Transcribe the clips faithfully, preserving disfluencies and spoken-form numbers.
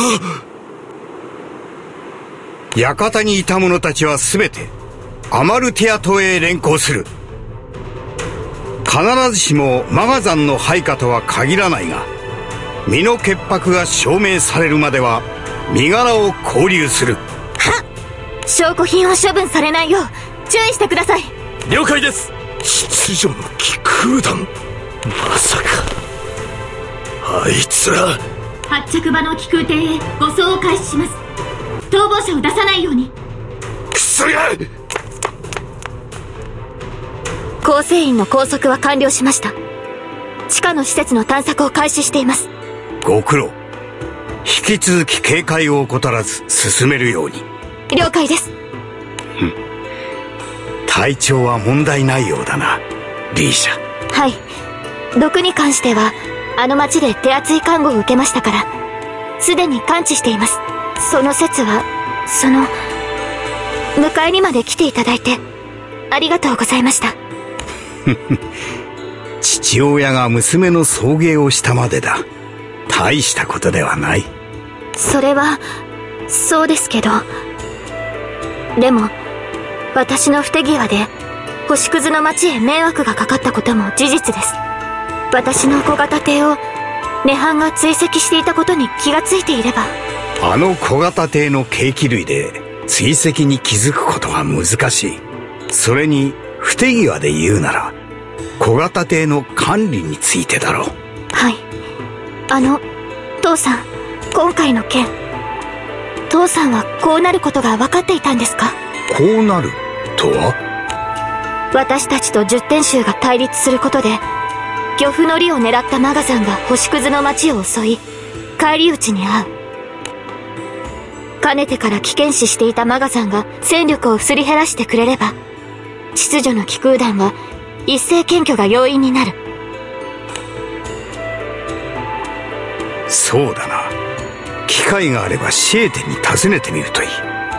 館にいた者たちはすべてアマルティア島へ連行する。必ずしもマガザンの配下とは限らないが、身の潔白が証明されるまでは身柄を拘留する。はっ。証拠品を処分されないよう注意してください。 了解です。 秩序の気空団、まさかあいつら。 発着場の気空艇へ護送を開始します。逃亡者を出さないように。 くそが。 構成員の拘束は完了しました。地下の施設の探索を開始しています。 ご苦労。引き続き警戒を怠らず進めるように。 了解です。 体調は問題ないようだな、リーシャ。 はい。毒に関してはあの町で手厚い看護を受けましたから、すでに完治しています。その説は、その迎えにまで来ていただいてありがとうございました。 父親が娘の送迎をしたまでだ。大したことではない。 それはそうですけど、でも私の不手際で星屑の町へ迷惑がかかったことも事実です。私の小型艇を涅槃が追跡していたことに気がついていれば。 あの小型艇の計器類で追跡に気づくことが難しい。それに不手際で言うなら小型艇の管理についてだろう。 はい。あの父さん、今回の件、父さんはこうなることが分かっていたんですか？ こうなるとは？ 私たちと十天衆が対立することで漁夫の利を狙ったマガザンが星屑の町を襲い返り討ちに遭う。かねてから危険視していたマガザンが戦力をすり減らしてくれれば、秩序の気空団は一斉検挙が容易になる。 そうだな。機会があればシエテに尋ねてみるといい。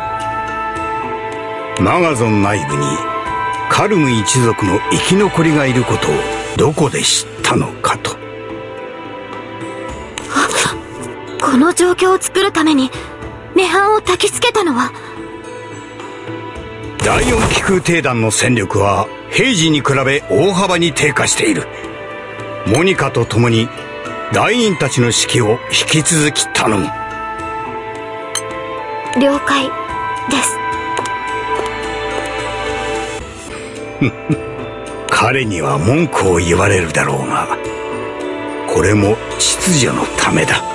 マガゾン内部にカルム一族の生き残りがいることをどこで知ったのかと。 この状況を作るために涅槃を焚きつけたのは。 第四気空艇団の戦力は平時に比べ大幅に低下している。モニカと共に団員たちの指揮を引き続き頼む。 了解です。 彼には文句を言われるだろうが、これも秩序のためだ。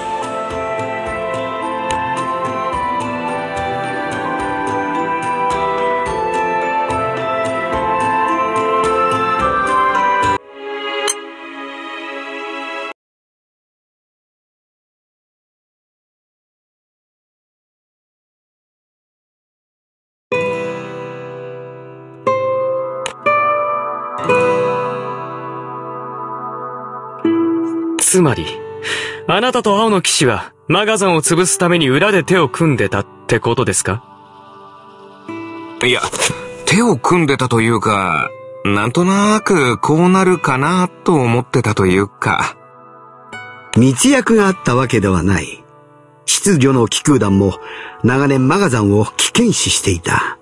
つまり、あなたと青の騎士はマガザンを潰すために裏で手を組んでたってことですか？ いや、手を組んでたというか、なんとなくこうなるかなと思ってたというか。 密約があったわけではない。秩序の気空団も長年マガザンを危険視していた。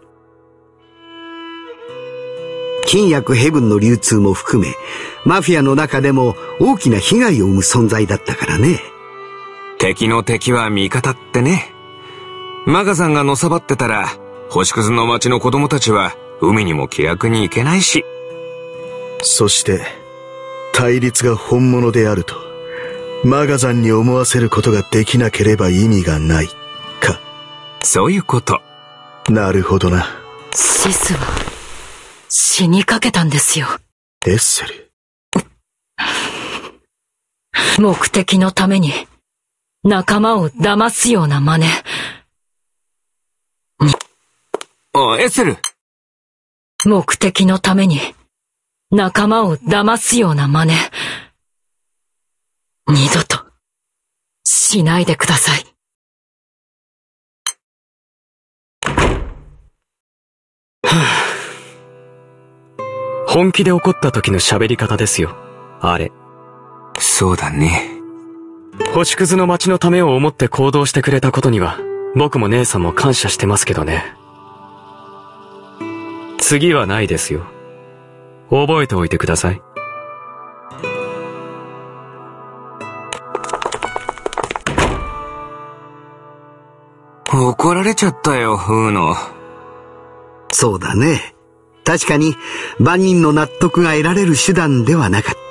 金薬ヘブンの流通も含め、マフィアの中でも大きな被害を生む存在だったからね。 敵の敵は味方ってね。マガザンがのさばってたら、星屑の町の子供たちは海にも気楽に行けないし。 そして、対立が本物であると、マガザンに思わせることができなければ意味がない、か。 そういうこと。 なるほどな。 シスは、死にかけたんですよ。 エッセル。 目的のために、仲間を騙すような真似。 あ、エッセル。 目的のために、仲間を騙すような真似。二度と、しないでください。 本気で怒った時の喋り方ですよ、あれ。 そうだね。 星屑の町のためを思って行動してくれたことには、僕も姉さんも感謝してますけどね。次はないですよ。覚えておいてください。 怒られちゃったよ、ウーノ。 そうだね。確かに万人の納得が得られる手段ではなかった。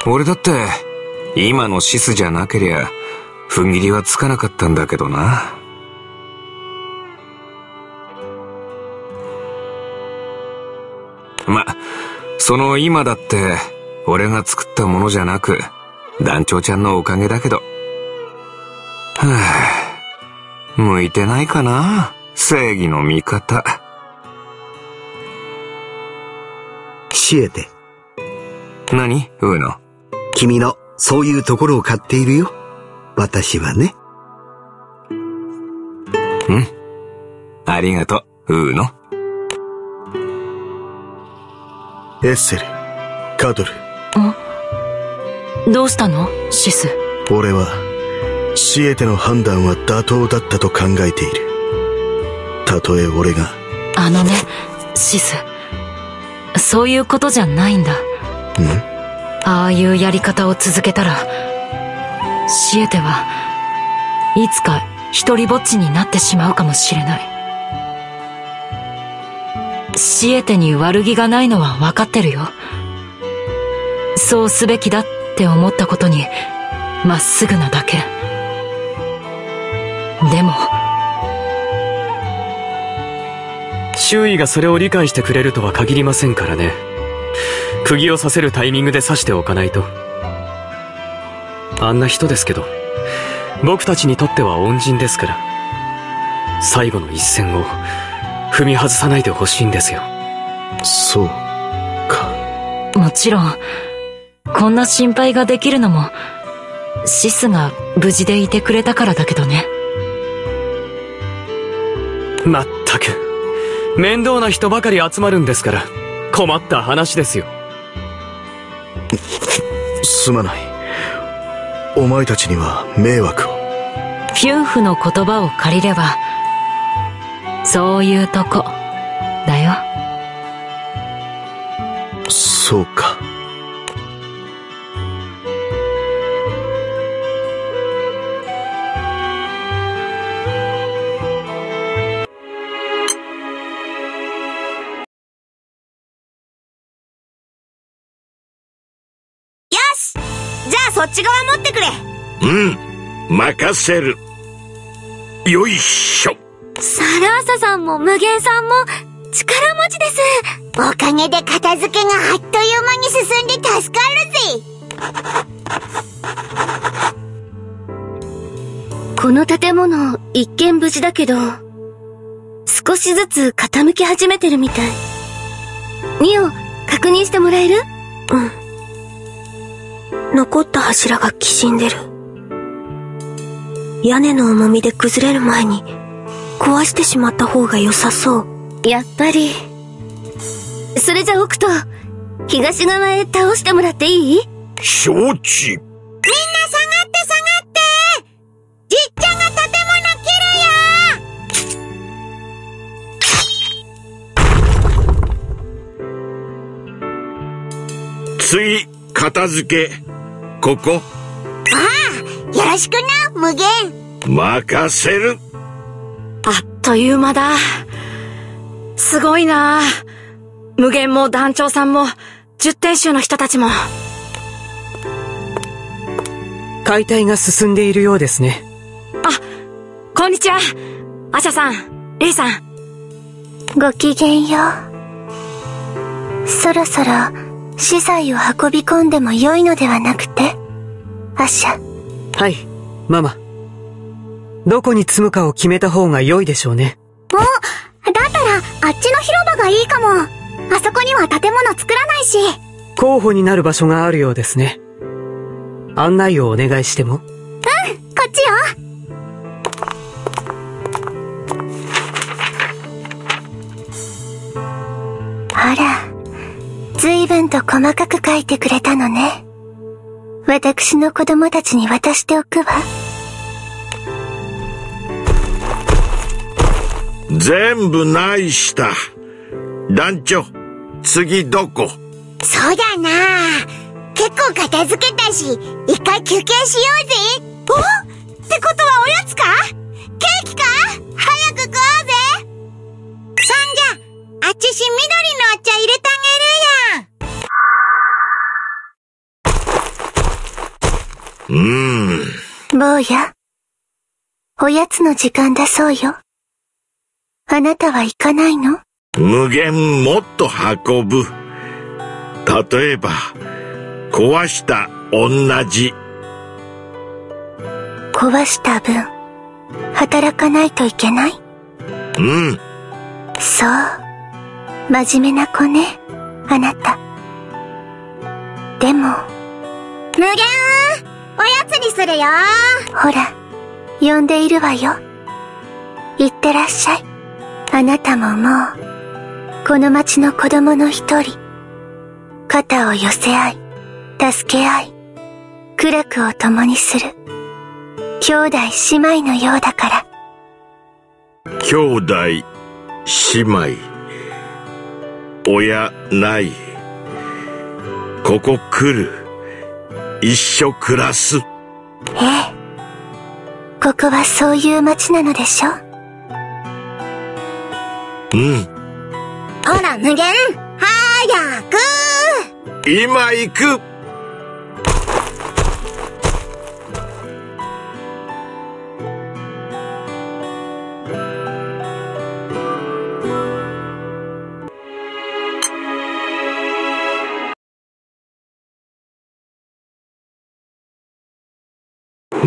俺だって、今のシスじゃなけりゃ、踏ん切りはつかなかったんだけどな。ま、その今だって、俺が作ったものじゃなく、団長ちゃんのおかげだけど。はぁ、向いてないかな、正義の味方。 シエテ。 何？ウーノ。 君のそういうところを買っているよ。私はね。 うん。ありがとう、ウーノ。 エッセル、カドル。 ん？どうしたの？シス。 俺は、シエテの判断は妥当だったと考えている。たとえ俺が。 あのね、シス。そういうことじゃないんだ。 ん？ ああいうやり方を続けたら、シエテはいつか一人ぼっちになってしまうかもしれない。シエテに悪気がないのは分かってるよ。そうすべきだって思ったことにまっすぐなだけ。でも周囲がそれを理解してくれるとは限りませんからね。釘を刺せるタイミングで刺しておかないと。あんな人ですけど、僕たちにとっては恩人ですから、最後の一線を踏み外さないでほしいんですよ。 そうか。 もちろんこんな心配ができるのもシスが無事でいてくれたからだけどね。 まったく面倒な人ばかり集まるんですから、困った話ですよ。 すまない。お前たちには迷惑を。 フュンフの言葉を借りれば、そういうとこだよ。 そうか。 そっち側持ってくれ。 うん、任せる。よいしょ。 サラーサさんも無限さんも力持ちです。 おかげで片付けがあっという間に進んで助かるぜ。この建物一見無事だけど、少しずつ傾き始めてるみたい。ミオ、確認してもらえる？うん。残った柱がきしんでる。屋根の重みで崩れる前に壊してしまった方が良さそう。やっぱり。それじゃオクト、東側へ倒してもらっていい？ 承知。 みんな下がって下がって、じっちゃんが建物切るよ。次、片付け。ここ。 ああ、よろしくな、無限。 任せる。 あっという間だ。すごいな。無限も団長さんも十天衆の人たちも。 解体が進んでいるようですね。 あ、こんにちは。アシャさん、レイさん。 ごきげんよう。そろそろ資材を運び込んでも良いのではなくて、アシャ。 はい、ママ。どこに積むかを決めた方が良いでしょうね。 お、だったらあっちの広場がいいかも。あそこには建物作らないし。 候補になる場所があるようですね。案内をお願いしても？ うん、こっちよ。 あら、随分と細かく書いてくれたのね。 私の子供たちに渡しておくわ。 全部ないした。団長、次どこ？ そうだな。結構片付けたし、一回休憩しようぜ。お？ってことはおやつか？ケーキか？早く食おうぜ。そんじゃ、あっちし緑のお茶入れてあげるやん。うーん。坊や、おやつの時間だそうよ。あなたは行かないの？ 無限もっと運ぶ。例えば、壊した同じ。 壊した分、働かないといけない？ うん。 そう。真面目な子ね、あなた。でも。無限、おやつにするよ。ほら、呼んでいるわよ。いってらっしゃい。あなたももう、この町の子供の一人。肩を寄せ合い、助け合い、苦楽を共にする。兄弟姉妹のようだから。 兄弟、姉妹。親ない。ここ来る。一緒暮らす。 ええ。ここはそういう町なのでしょ？ うん。 ほら、無限、早く！ 今行く！うー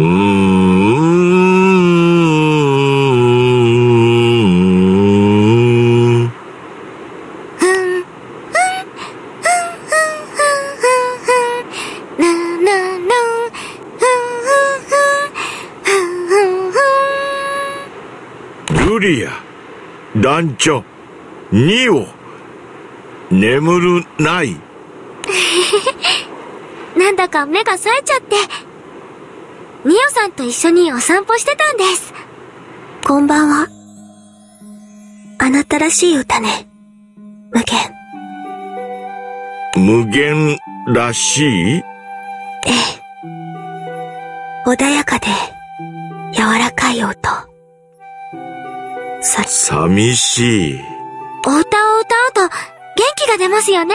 ん。ルリア、団長、ニオ、眠るない。 なんだか目が冴えちゃって。ニオさんと一緒にお散歩してたんです。こんばんは。あなたらしい歌ね。無限。 無限らしい？ ええ。穏やかで、柔らかい音。さ、 寂しい。 お歌を歌うと元気が出ますよね。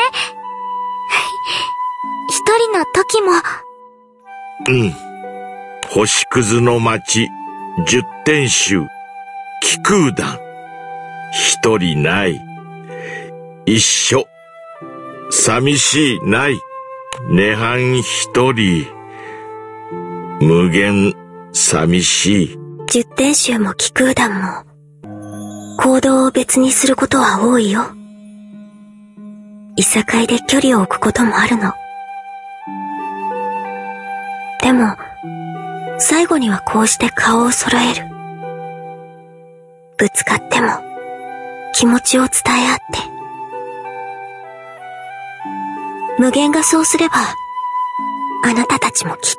一人の時も。 うん。星屑の町、十天衆、気空団。一人ない。一緒。寂しいない。涅槃一人。無限、寂しい。 十天衆も気空団も、行動を別にすることは多いよ。いさかいで距離を置くこともあるの。でも、最後にはこうして顔を揃える。ぶつかっても、気持ちを伝え合って。無限がそうすれば、あなたたちもきっ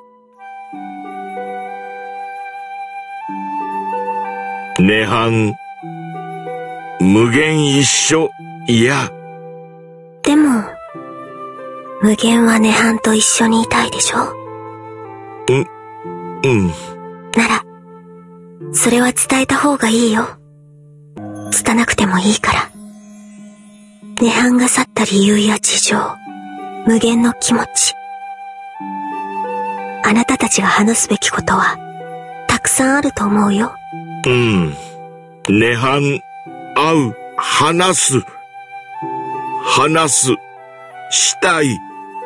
と。涅槃、無限一緒、いや。 でも、無限は涅槃と一緒にいたいでしょ？ うん、うん。 なら、それは伝えた方がいいよ。拙なくてもいいから。涅槃が去った理由や事情、無限の気持ち。あなたたちが話すべきことは、たくさんあると思うよ。 うん。涅槃、会う、話す。話す、したい。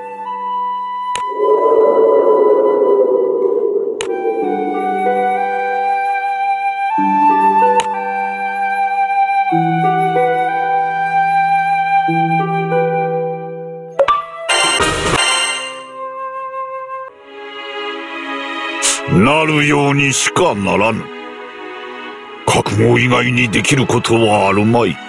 なるようにしかならぬ。覚悟以外にできることはあるまい。